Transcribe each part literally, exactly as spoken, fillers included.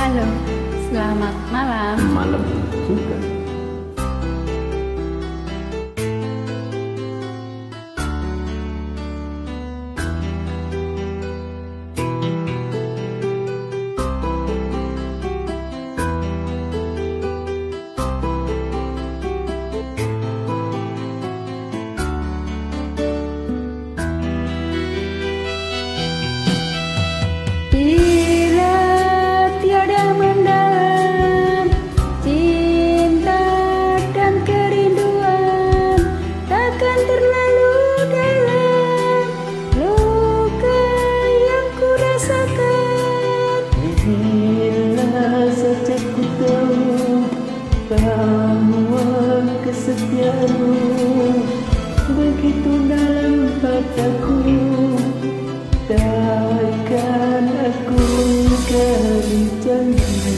Halo, selamat malam. Malam juga. Bahwa kesetiaanmu begitu dalam padaku, takkan aku ingkari janji.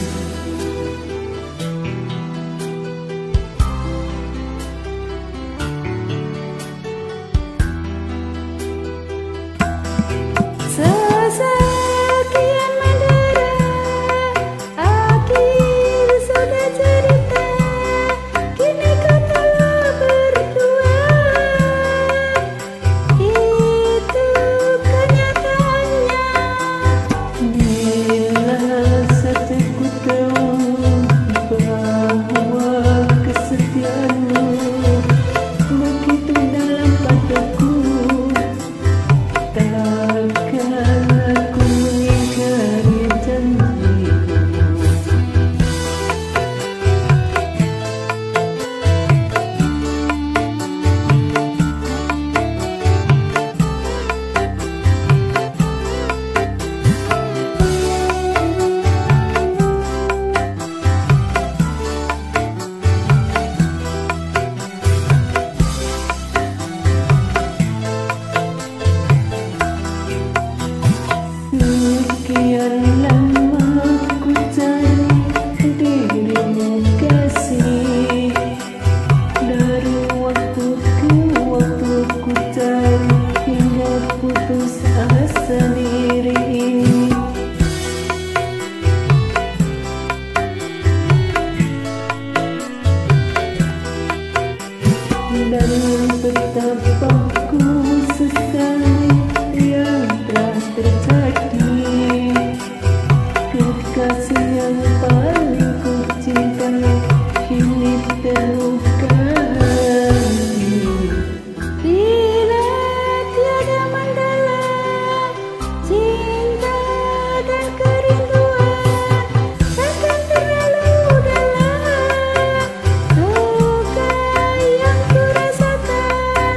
Sekian lama ku cari dirimu kasih, dari waktu ke waktu ku cari hingga putus asa diri ini. Dan betapa ku sesali yang telah terjadi. Kekasih yang paling ku cintai kini terluka. Bila tiada mendalam cinta dan kerinduan, takkan terlalu dalam luka yang ku rasakan.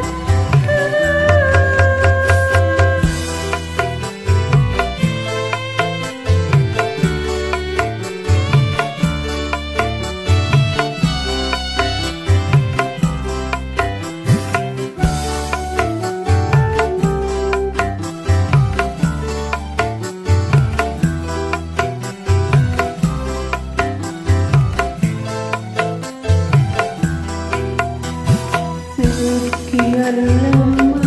Sekian lama